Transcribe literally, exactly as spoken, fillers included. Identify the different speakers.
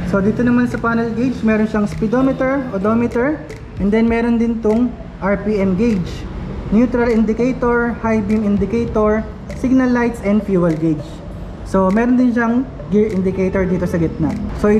Speaker 1: So dito naman sa panel gauge, meron siyang speedometer, odometer, and then meron din tong R P M gauge, neutral indicator, high beam indicator, signal lights, and fuel gauge. So meron din siyang gear indicator dito sa gitna. So